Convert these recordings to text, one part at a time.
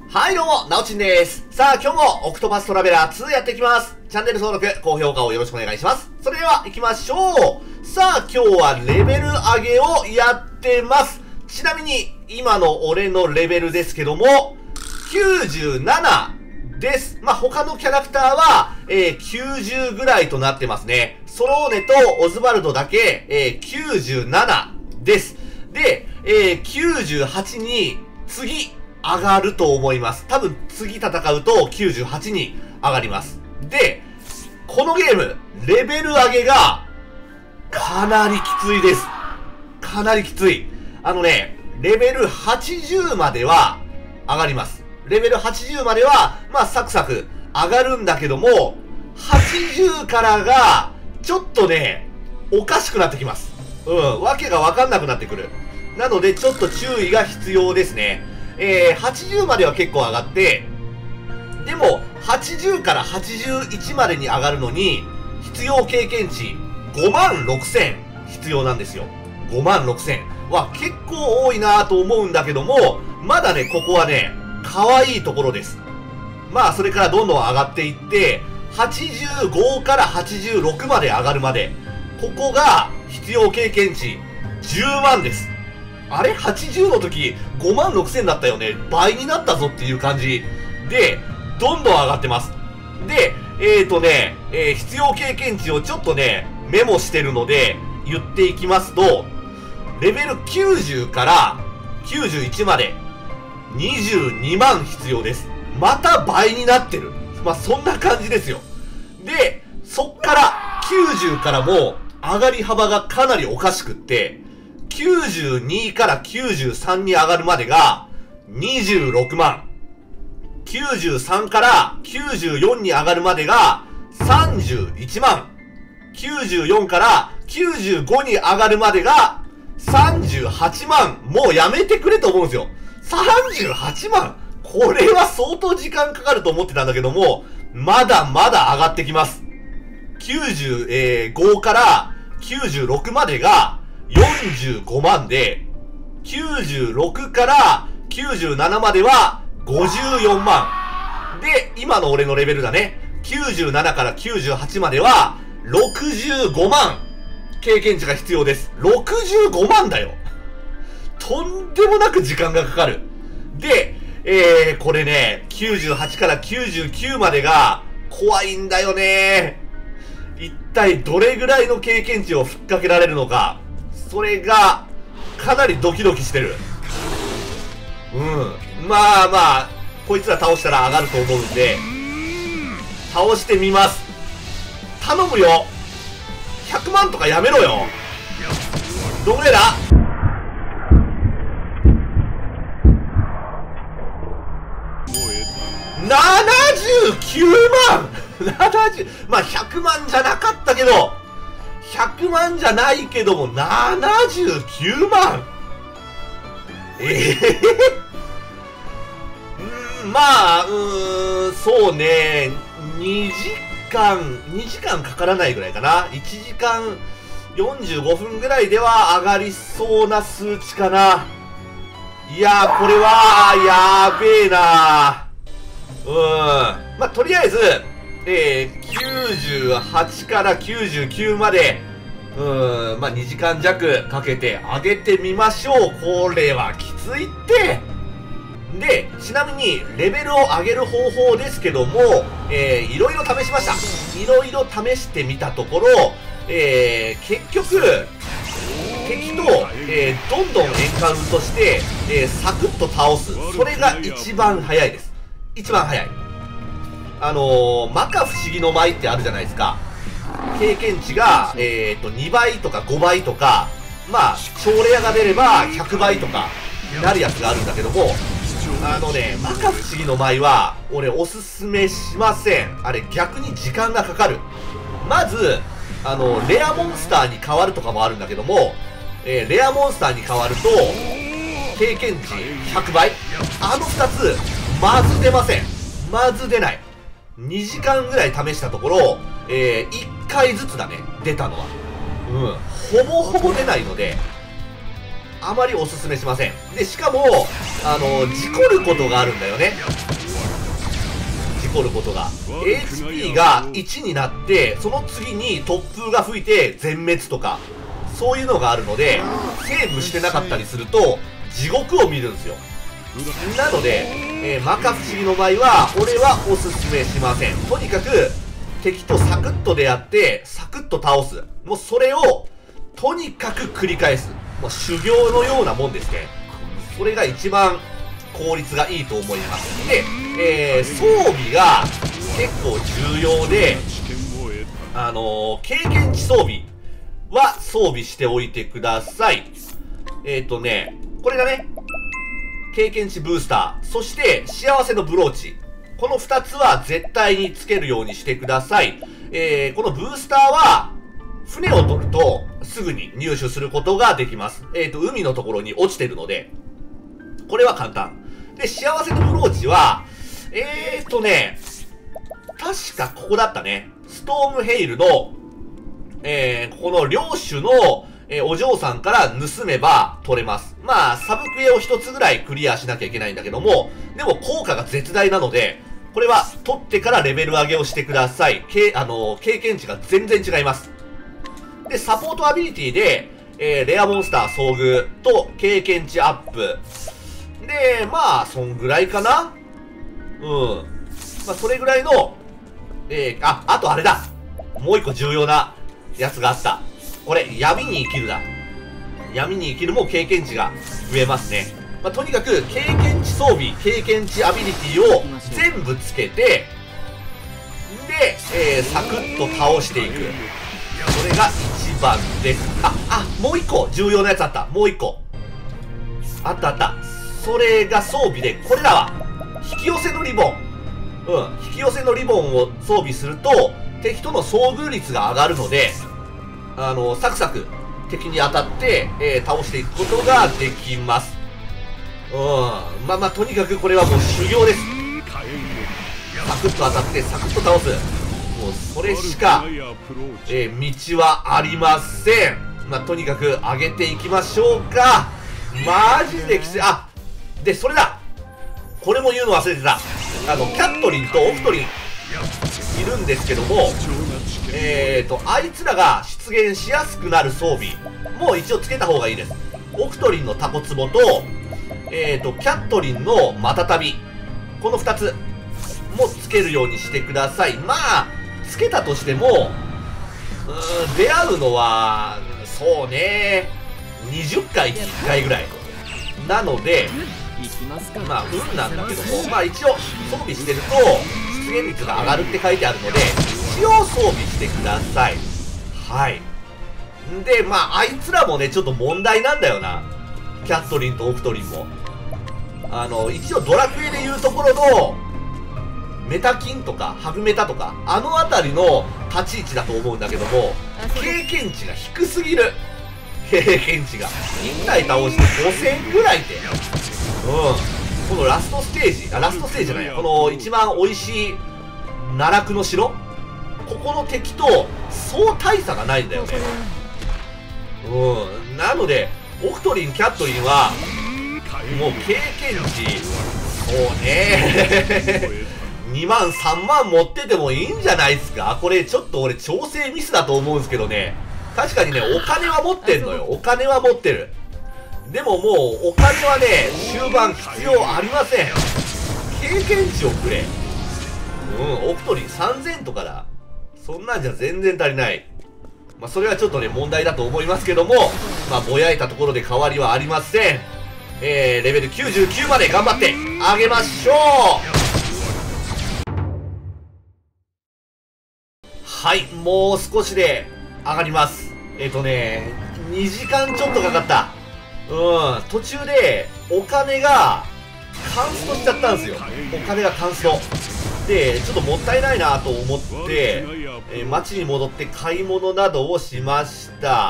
はいどうも、なおちんです。さあ、今日もオクトパストラベラー2やっていきます。チャンネル登録、高評価をよろしくお願いします。それでは行きましょう。さあ、今日はレベル上げをやってます。ちなみに、今の俺のレベルですけども、97です。まあ、他のキャラクターは、90ぐらいとなってますね。ソローネとオズバルドだけ、97です。で、98に次、上がると思います。多分次戦うと98に上がります。で、このゲーム、レベル上げがかなりきついです。かなりきつい。レベル80までは上がります。レベル80までは、まあサクサク上がるんだけども、80からがちょっとね、おかしくなってきます。わけがわかんなくなってくる。なのでちょっと注意が必要ですね。80までは結構上がって、でも、80から81までに上がるのに、必要経験値56,000必要なんですよ。56,000は結構多いなぁと思うんだけども、まだね、ここはね、可愛いところです。まあ、それからどんどん上がっていって、85から86まで上がるまで、ここが必要経験値10万です。あれ ?80 の時56,000だったよね。倍になったぞっていう感じで、どんどん上がってます。で、必要経験値をちょっとね、メモしてるので、言っていきますと、レベル90から91まで、22万必要です。また倍になってる。まあ、そんな感じですよ。で、そっから、90からも、上がり幅がかなりおかしくって、92から93に上がるまでが26万。93から94に上がるまでが31万。94から95に上がるまでが38万。もうやめてくれと思うんですよ。38万。これは相当時間かかると思ってたんだけども、まだまだ上がってきます。95から96までが45万で、96から97までは54万。で、今の俺のレベルだね。97から98までは65万経験値が必要です。65万だよ。とんでもなく時間がかかる。で、これね、98から99までが怖いんだよね。一体どれぐらいの経験値をふっかけられるのか。それが、かなりドキドキしてる。まあまあ、こいつら倒したら上がると思うんで、倒してみます。頼むよ。100万とかやめろよ。どんぐらいだ？ 79万70、まあ100万じゃなかったけど、100万じゃないけども、79万そうね、2時間かからないぐらいかな。1時間45分ぐらいでは上がりそうな数値かな。いやー、これは、やべえなまあ、とりあえず、98から99まで、まあ、2時間弱かけて上げてみましょう。これはきついって。で、ちなみに、レベルを上げる方法ですけども、いろいろ試しました。いろいろ試してみたところ、結局、敵と、どんどんエンカウントして、サクッと倒す。それが一番早いです。一番早い。摩訶不思議の舞ってあるじゃないですか。経験値が、2倍とか5倍とか、まあ、超レアが出れば100倍とかなるやつがあるんだけども、摩訶不思議の舞は、俺おすすめしません。あれ逆に時間がかかる。まず、レアモンスターに変わるとかもあるんだけども、レアモンスターに変わると、経験値100倍。あの2つ、まず出ません。まず出ない。2時間ぐらい試したところ、1回ずつだね、出たのは。ほぼほぼ出ないので、あまりおすすめしません。で、しかも、事故ることがあるんだよね。 こることが。HP が1になって、その次に突風が吹いて全滅とか、そういうのがあるので、セーブしてなかったりすると、地獄を見るんですよ。なので、摩訶不思議の場合は、俺はおすすめしません。とにかく、敵とサクッと出会って、サクッと倒す。もうそれを、とにかく繰り返す。もう修行のようなもんですね。それが一番効率がいいと思います。で、装備が結構重要で、経験値装備は装備しておいてください。これがね、経験値ブースター、そして幸せのブローチ。この2つは絶対につけるようにしてください。このブースターは、船を取るとすぐに入手することができます。海のところに落ちてるので、これは簡単。で、幸せのブローチは、確かここだったね。ストームヘイルの、ここの領主の、お嬢さんから盗めば取れます。まあ、サブクエを一つぐらいクリアしなきゃいけないんだけども、でも効果が絶大なので、これは取ってからレベル上げをしてください。経験値が全然違います。で、サポートアビリティで、レアモンスター遭遇と経験値アップ。で、まあ、そんぐらいかな。まあ、それぐらいの、あとあれだ。もう一個重要なやつがあった。これ、闇に生きるだ。闇に生きるも経験値が増えますね。まあ、とにかく、経験値装備、経験値アビリティを全部つけて、で、サクッと倒していく。それが一番です。もう一個重要なやつあった。もう一個。あったあった。それが装備で、これだわ。引き寄せのリボン。引き寄せのリボンを装備すると、敵との遭遇率が上がるので、サクサク敵に当たって、倒していくことができます。まあ、とにかくこれはもう修行です。サクッと当たって、サクッと倒す。もうそれしか、道はありません。まあ、とにかく上げていきましょうか。マジできつい。で、それだ。これも言うの忘れてた。キャットリンとオクトリンいるんですけども、あいつらが出現しやすくなる装備も一応つけた方がいいです。オクトリンのタコツボと、キャットリンのマタタビ。この2つもつけるようにしてください。まあ、つけたとしても、出会うのは、そうね、20回に1回ぐらい。なので、まあ、運なんだけども、まあ一応、装備してると、出現率が上がるって書いてあるので、一応装備してください。はい。で、まあ、あいつらもね、ちょっと問題なんだよな。キャットリンとオクトリンも。一応ドラクエでいうところの、メタキンとか、ハグメタとか、あのあたりの立ち位置だと思うんだけども、経験値が低すぎる。経験値が。1体倒して5000ぐらいって。このラストステージ、ラストステージじゃないや、この一番美味しい奈落の城、ここの敵とそう大差がないんだよね。なのでオクトリン、キャットリンはもう経験値、そうね2万3万持っててもいいんじゃないですか。これちょっと俺調整ミスだと思うんですけどね。確かにね、お金は持ってんのよ。お金は持ってる。でももうお金はね、終盤必要ありません。経験値をくれ。オクトリン3000とかだ。そんなんじゃ全然足りない。まあそれはちょっとね、問題だと思いますけども、まあぼやいたところで変わりはありません。レベル99まで頑張ってあげましょう。はい、もう少しで上がります。2時間ちょっとかかった。途中でお金がカンストしちゃったんですよ。お金がカンストで、ちょっともったいないなと思って、街に戻って買い物などをしました。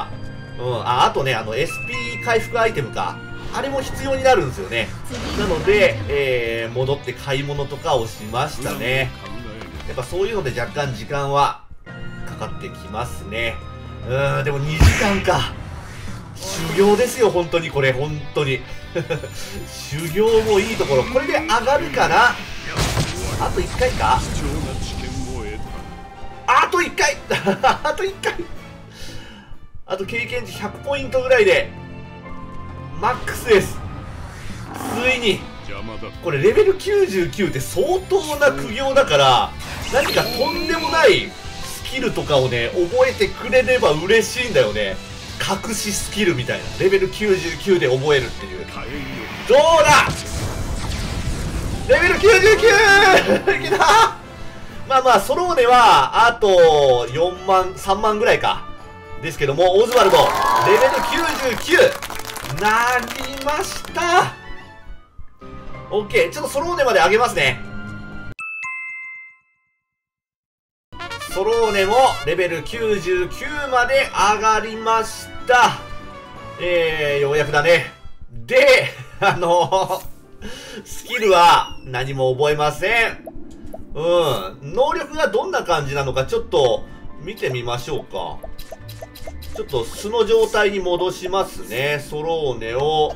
あとね、SP 回復アイテムか、あれも必要になるんですよね。なので、戻って買い物とかをしましたね。やっぱそういうので若干時間はかかってきますね。でも2時間か。修行ですよ、本当にこれ、本当に。修行もいいところ。これで上がるかな。 あと1回か。あと1回あと1回、あと経験値100ポイントぐらいでマックスです。ついにこれレベル99って相当な苦行だから、何かとんでもないスキルとかをね覚えてくれれば嬉しいんだよね。隠しスキルみたいな、レベル99で覚えるっていう。どうだ、レベル 99! いけた。まあまあソローネはあと4万3万ぐらいかですけども、オズワルドレベル99なりました。 OK、 ちょっとソローネまで上げますね。ソローネもレベル99まで上がりました。ようやくだね。で、スキルは何も覚えません。能力がどんな感じなのかちょっと見てみましょうか。ちょっと素の状態に戻しますね。ソローネを、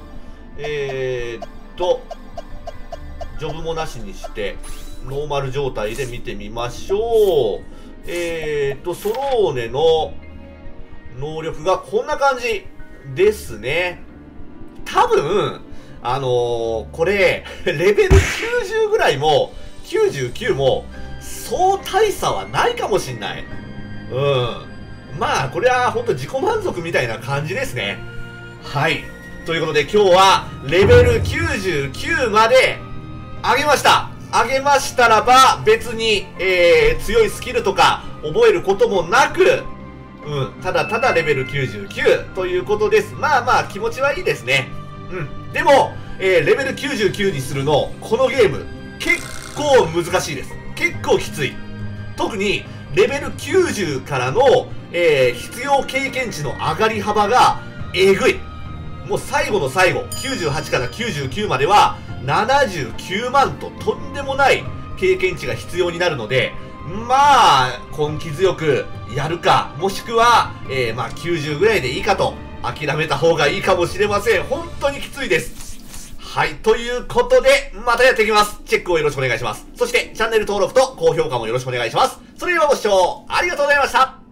ジョブもなしにして、ノーマル状態で見てみましょう。ソローネの能力がこんな感じですね。多分、これ、レベル90ぐらいも、99も、そう大差はないかもしんない。まあ、これはほんと自己満足みたいな感じですね。はい。ということで今日は、レベル99まで上げました。上げましたらば、別に、強いスキルとか覚えることもなく、ただただレベル99ということです。まあまあ気持ちはいいですね。でも、レベル99にするの、このゲーム、結構難しいです。結構きつい。特に、レベル90からの、必要経験値の上がり幅が、えぐい。もう最後の最後、98から99までは、79万ととんでもない経験値が必要になるので、まあ、根気強くやるか、もしくは、まあ90ぐらいでいいかと諦めた方がいいかもしれません。本当にきついです。はい、ということで、またやっていきます。チェックをよろしくお願いします。そして、チャンネル登録と高評価もよろしくお願いします。それではご視聴ありがとうございました。